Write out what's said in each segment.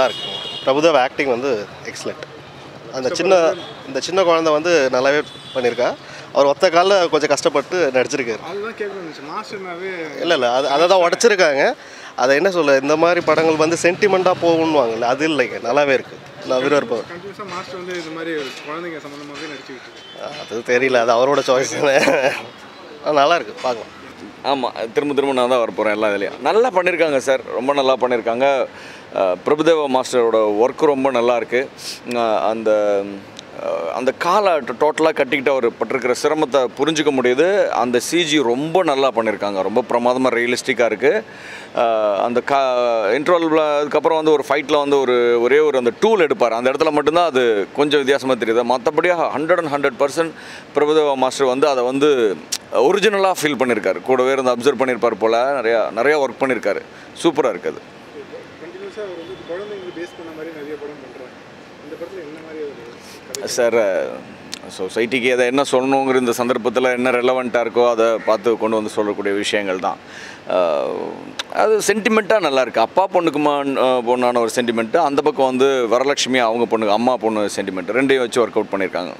நல்லா இருக்கு. பிரபுதேவா ஆக்டிங் வந்து எக்ஸலண்ட். இந்த சின்ன குழந்தை வந்து நல்லாவே பண்ணியிருக்கா. அவர் ஒத்த காலில் கொஞ்சம் கஷ்டப்பட்டு நடிச்சிருக்காரு. அதுதான் கேட்கணும் மாஸ்டர்னாவே இல்லை அதை தான் உடச்சிருக்காங்க. அதை என்ன சொல்ல, இந்த மாதிரி படங்கள் வந்து சென்டிமெண்ட்டாக போகணுவாங்கல்ல, அது இல்லைங்க, நல்லாவே இருக்குது. நான் விரும்புகிறேன். கண்டிப்பாக மாஸ்டர் வந்து இது மாதிரி குழந்தைங்க சம்மந்தமாகவே நடிச்சுக்கிட்டு அது தெரியல, அது அவரோட சாய்ஸ். நல்லா இருக்குது, பார்க்கலாம். ஆமாம், திரும்ப நான் தான் வரப்போகிறேன் எல்லா இதுலேயும். நல்லா பண்ணியிருக்காங்க சார், ரொம்ப நல்லா பண்ணியிருக்காங்க. பிரபுதேவா மாஸ்டரோட ஒர்க்கு ரொம்ப நல்லா இருக்குது. அந்த காலை டோட்டலாக கட்டிக்கிட்டு அவர் பட்டிருக்கிற சிரமத்தை புரிஞ்சிக்க முடியுது. அந்த சிஜி ரொம்ப நல்லா பண்ணியிருக்காங்க, ரொம்ப பிரமாதமாக ரியலிஸ்டிக்காக இருக்குது. அந்த இன்ட்ரோல் அதுக்கப்புறம் வந்து ஒரு ஃபைட்டில் வந்து ஒரே அந்த டூல் எடுப்பார், அந்த இடத்துல மட்டும்தான் அது கொஞ்சம் வித்தியாசமாக தெரியுது. மற்றபடியாக 100% பிரபுதேவா மாஸ்டர் வந்து அதை வந்து ஒரிஜினலாக ஃபீல் பண்ணியிருக்காரு. கூடவே இருந்து அப்சர்வ் பண்ணியிருப்பார் போல், நிறையா ஒர்க் பண்ணியிருக்காரு. சூப்பராக இருக்குது. கண்டினியூஸாக அவர் வந்து குழந்தைங்க பேஸ் பண்ண மாதிரி நிறைய படம் பண்ணுறாங்க. இந்த படத்தில் என்ன மாதிரி சார், சொசைட்டிக்கு அதை என்ன சொல்லணுங்கிற இந்த சந்தர்ப்பத்தில் என்ன ரெலவெண்ட்டாக இருக்கோ அதை பார்த்து கொண்டு வந்து சொல்லக்கூடிய விஷயங்கள் தான். அது சென்டிமெண்ட்டாக நல்லாயிருக்கு. அப்பா பொண்ணான ஒரு சென்டிமெண்ட்டு, அந்த பக்கம் வந்து வரலட்சுமி அவங்க பொண்ணுக்கு அம்மா பொண்ணு சென்டிமெண்ட், ரெண்டையும் வச்சு ஒர்க் அவுட் பண்ணியிருக்காங்க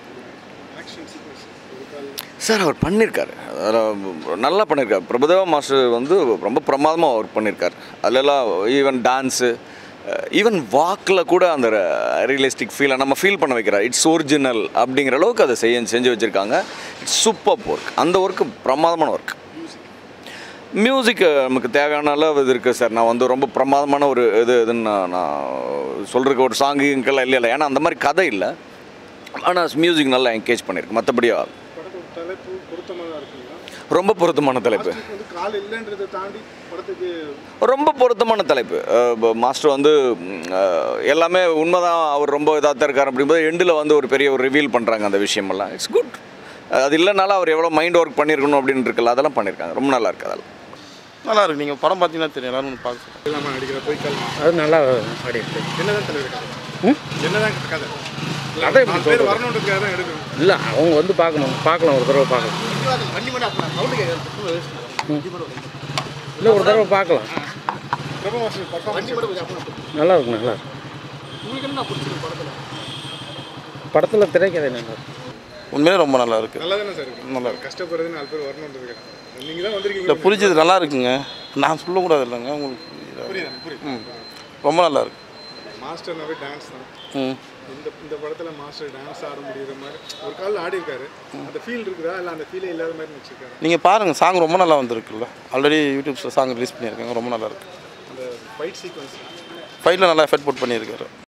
சார். அவர் பண்ணியிருக்காரு, நல்லா பண்ணியிருக்காரு. பிரபுதேவா மாஸ்டர் வந்து ரொம்ப பிரமாதமாக ஒர்க் பண்ணியிருக்காரு. அதிலெல்லாம் ஈவன் டான்ஸு, ஈவன் வாக்கில் கூட அந்த ரியலிஸ்டிக் ஃபீலை நம்ம ஃபீல் பண்ண வைக்கிறார். இட்ஸ் ஒரிஜினல் அப்படிங்கிற அளவுக்கு அதை செஞ்சு வச்சுருக்காங்க. It's super work. அந்த ஒர்க்கு பிரமாதமான ஒர்க். மியூசிக்கு நமக்கு தேவையான அளவு இது இருக்குது சார். நான் வந்து ரொம்ப பிரமாதமான ஒரு இதுன்னு நான் சொல்கிறதுக்கு ஒரு சாங்குங்கெல்லாம் இல்லை, ஏன்னா அந்த மாதிரி கதை இல்லை. ஆனால் மியூசிக் நல்லா என்கேஜ் பண்ணியிருக்கு. மற்றபடி ரொம்ப பொருத்தமான தலைப்பு, ரொம்ப பொருத்தமான தலைப்பு. மாஸ்டர் வந்து எல்லாமே உண்மைதான், அவர் ரொம்ப இதாக தான் இருக்கார். அப்படிங்கும்போது எண்டில் வந்து ஒரு பெரிய ஒரு ரிவீல் பண்ணுறாங்க அந்த விஷயமெல்லாம். It's good. அது இல்லைனாலும் அவர் எவ்வளோ மைண்ட் ஒர்க் பண்ணியிருக்கணும் அப்படின்னு இருக்குல்ல, அதெல்லாம் பண்ணியிருக்காங்க. ரொம்ப நல்லா இருக்குது. அதெல்லாம் நல்லா இருக்குது. நீங்கள் படம் பார்த்தீங்கன்னா தெரியும், எல்லாரும் பார்க்க இல்லாமல் நடிக்கிற போய்க்கால் அது நல்லா ஆடிருக்கு. என்னதான் தலைவர் என்னதான் கதை கதை எப்படி வரணுன்றதுக்காக தான் எடுக்கணும். இல்லை, அவங்க வந்து பார்க்கலாம் ஒரு தடவை பார்க்கலாம். இல்லை, ஒரு தடவை பார்க்கலாம். நல்லா இருக்கு, நல்லா இருக்கு. படத்தில் திரைக்கதை நல்லா இருக்கு. உண்மையிலே ரொம்ப நல்லா இருக்குது. நல்லா தானே சார் இருக்குது. நல்லா இருக்கு. கஷ்டப்படுறது 4 பேர் வரணுன்றதுக்காக நீங்கள் தான் வந்திருக்கீங்க. இல்லை, புரிஞ்சது நல்லா இருக்குங்க. நான் சொல்லக்கூடாது இல்லைங்க, உங்களுக்கு புரியுது. ரொம்ப நல்லா இருக்கு. மாஸ்டர்னாவே டான்ஸ் தான். இந்த படத்தில் மாஸ்டர் டான்ஸ் ஆட முடியுற மாதிரி ஒரு காலில் ஆடி இருக்காரு. அந்த ஃபீல் இருக்குதா இல்லை அந்த ஃபீலே இல்லாத மாதிரி வச்சுருக்காரு? நீங்கள் பாருங்கள், சாங் ரொம்ப நல்லா வந்திருக்குல்ல. ஆல்ரெடி யூடியூப்ஸில் சாங் ரிலீஸ் பண்ணியிருக்காங்க, ரொம்ப நல்லா இருக்குது. அந்த ஃபைட் சீக்வன்ஸ் ஃபைட்டில் நல்லா எஃபெக்ட் போட்டு பண்ணியிருக்காரு.